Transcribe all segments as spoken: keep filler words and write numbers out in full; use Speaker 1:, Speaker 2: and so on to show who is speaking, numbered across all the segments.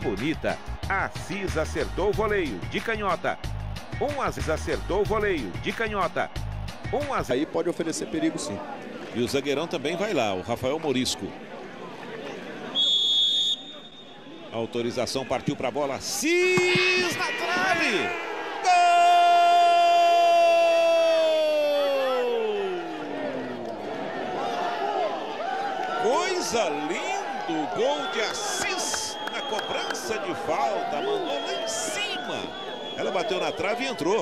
Speaker 1: bonita. Assis acertou o voleio de canhota. Um Assis acertou o voleio de canhota. Um Assis.
Speaker 2: Aí pode oferecer perigo, sim.
Speaker 3: E o zagueirão também vai lá, o Rafael Morisco. A autorização partiu para a bola. Assis na trave. Gol! Coisa linda, gol de Assis na cobrança de falta. Mandou lá em cima. Ela bateu na trave e entrou.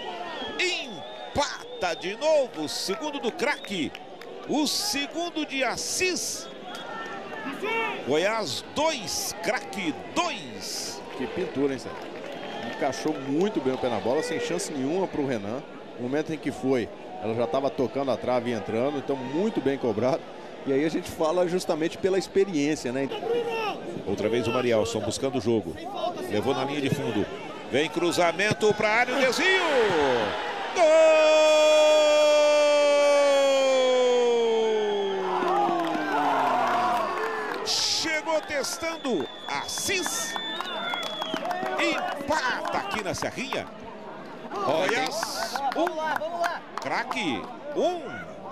Speaker 3: Empata de novo. Segundo do craque. O segundo de Assis. Goiás dois, craque dois.
Speaker 2: Que pintura, hein, Sérgio? Encaixou muito bem o pé na bola, sem chance nenhuma para o Renan. No momento em que foi, ela já estava tocando a trave e entrando, então muito bem cobrado. E aí a gente fala justamente pela experiência, né?
Speaker 3: Outra vez o Marielson buscando o jogo. Levou na linha de fundo. Vem cruzamento para a área, o desvio. Gol! Chegou testando Assis. Empata aqui na Serrinha. Goiás um. Craque um.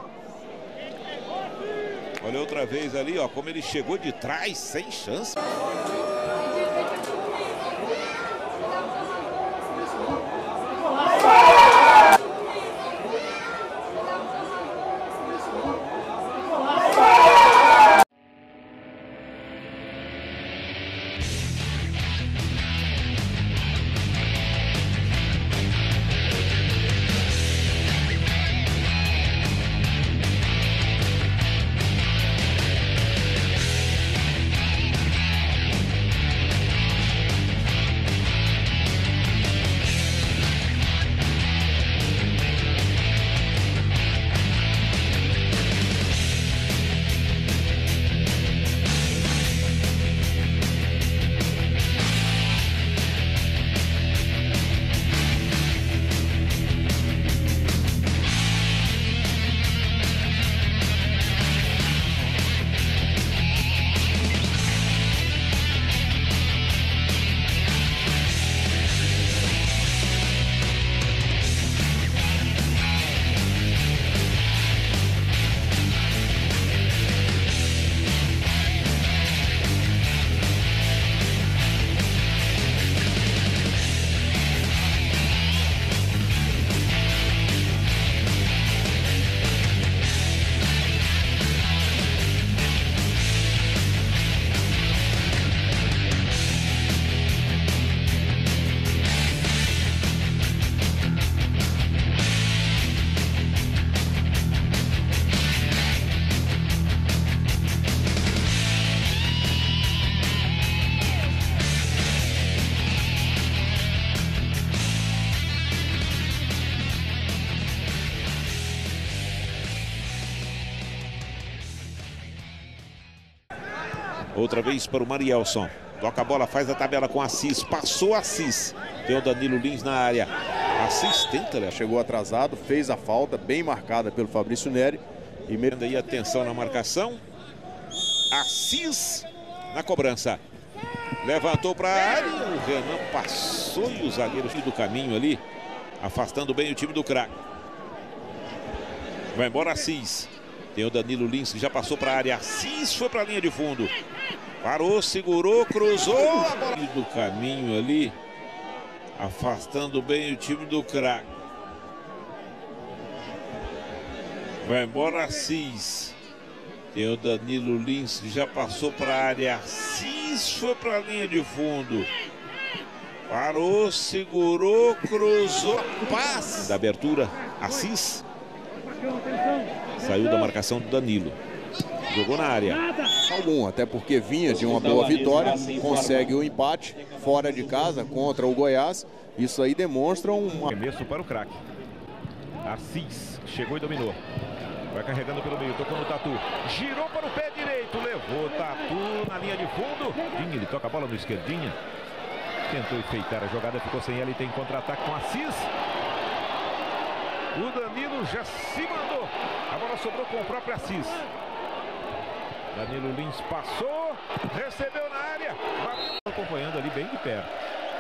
Speaker 3: Olha outra vez ali, ó, como ele chegou de trás, sem chance. Outra vez para o Marielson. Toca a bola, faz a tabela com Assis. Passou Assis. Tem o Danilo Lins na área. Assis tenta, né?
Speaker 2: Chegou atrasado, fez a falta, bem marcada pelo Fabrício Neri.
Speaker 3: E mesmo aí, atenção na marcação. Assis na cobrança. Levantou para a área. O Renan passou e o zagueiro do caminho ali. Afastando bem o time do craque. Vai embora Assis. Tem o Danilo Lins que já passou para a área. Assis foi para a linha de fundo. Parou, segurou, cruzou a bola do caminho ali. Afastando bem o time do craque. Vai embora Assis. Tem o Danilo Lins que já passou para a área. Assis foi para a linha de fundo. Parou, segurou, cruzou. Passe da abertura. Assis. Saiu da marcação do Danilo. Jogou na área.
Speaker 2: Algum, até porque vinha de uma boa vitória. Consegue o empate fora de casa contra o Goiás. Isso aí demonstra um
Speaker 1: começo para o craque. Assis chegou e dominou. Vai carregando pelo meio, tocou no Tatu. Girou para o pé direito. Levou Tatu na linha de fundo. Ele toca a bola no esquerdinha. Tentou enfeitar a jogada, ficou sem ela e tem contra-ataque com Assis. O Danilo já se mandou. A bola sobrou com o próprio Assis. Danilo Lins passou, recebeu na área, bateu, acompanhando ali bem de perto.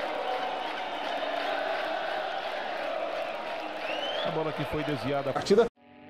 Speaker 1: A bola que foi desviada.
Speaker 4: Partida.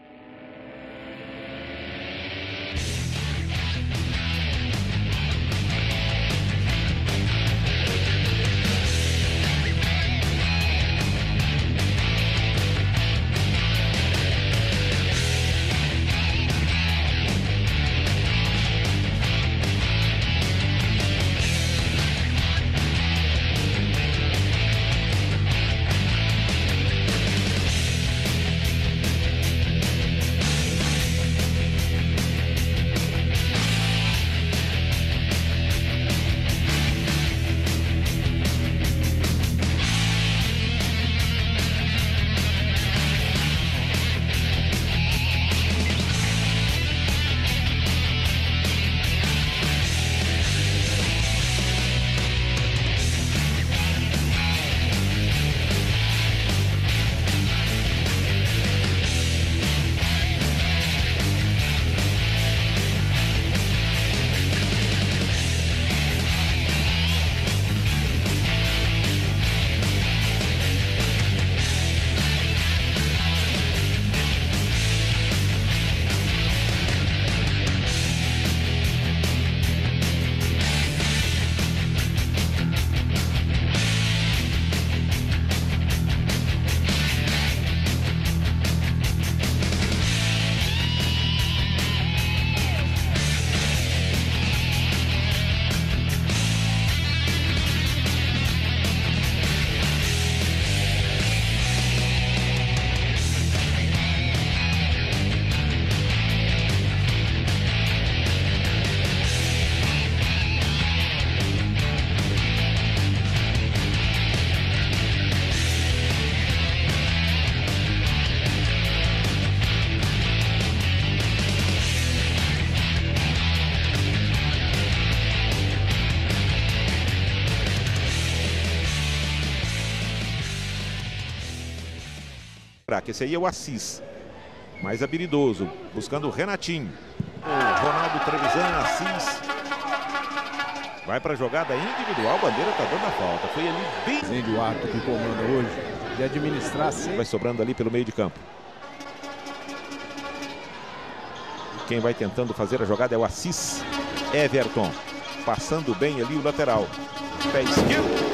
Speaker 1: Esse aí é o Assis, mais habilidoso, buscando o Renatinho. O Ronaldo Trevisan, Assis. Vai para a jogada individual, Bandeira está dando a falta. Foi ali bem...
Speaker 2: O árbitro que comanda hoje, de administrar sempre.
Speaker 1: Vai sobrando ali pelo meio de campo. Quem vai tentando fazer a jogada é o Assis. Everton, passando bem ali o lateral. Pé esquerdo.